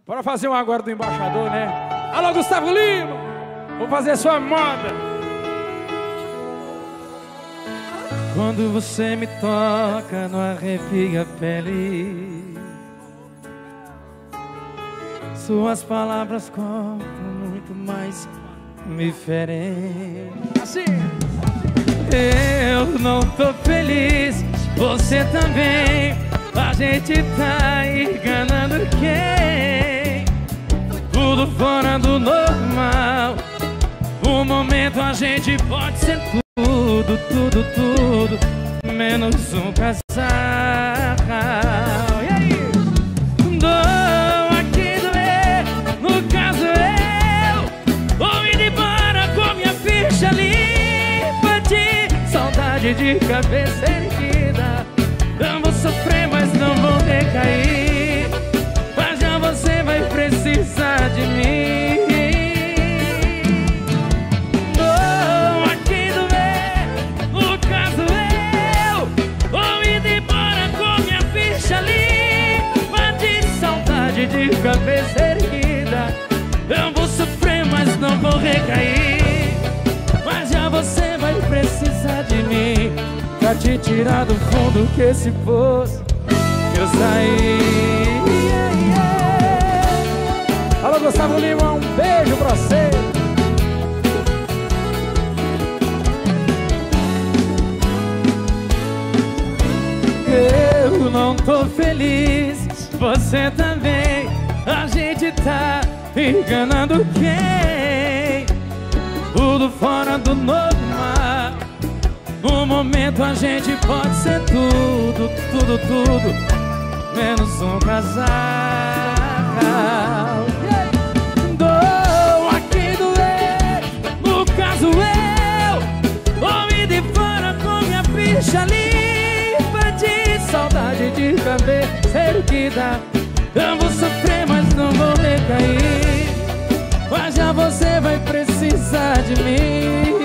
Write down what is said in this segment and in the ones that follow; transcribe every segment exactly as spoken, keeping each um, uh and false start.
Bora fazer um agora do embaixador, né? Alô, Gustavo Lima! Vou fazer sua moda. Quando você me toca, não arrepia a pele. Suas palavras contam muito mais, me ferem. Assim! Eu não tô feliz, você também. A gente tá enganando quem? Tudo fora do normal. Um momento a gente pode ser tudo, tudo, tudo, menos um casal. E aí? Dou aqui doer, no caso eu vou indo embora com minha ficha limpa de saudade de cabeça erguida. Eu vou sofrer, mas não vou recair. Mas já você vai precisar de mim. Vou aqui doer, no caso eu vou indo embora com minha ficha limpa de saudade de cabeça erguida. Eu vou sofrer, mas não vou recair. Mas já você vai precisar de mim pra te tirar do fundo que esse poço eu saí. Yeah, yeah. Alô, Gustavo Lima, um beijo pra você. Eu não tô feliz, você também. A gente tá enganando quem? Tudo fora do normal. No momento a gente pode ser tudo, tudo, tudo, menos um casal. Dou aqui doer, no caso eu vou me de fora com minha ficha limpa de saudade de cabeça erguida. Eu vou sofrer, mas não vou recair. Mas já você vai precisar de mim.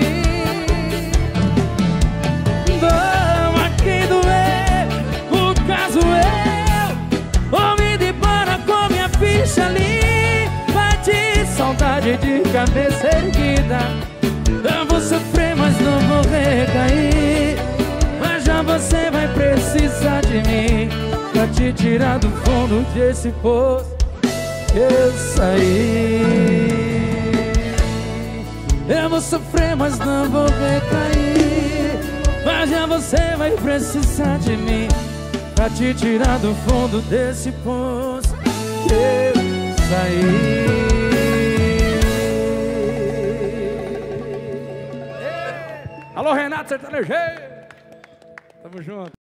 Saudade de cabeça erguida. Eu vou sofrer, mas não vou recair. Mas já você vai precisar de mim pra te tirar do fundo desse poço que eu saí. Eu vou sofrer, mas não vou recair. Mas já você vai precisar de mim pra te tirar do fundo desse poço que eu saí. Alô, Renato Sertanejeiro. Tamo junto.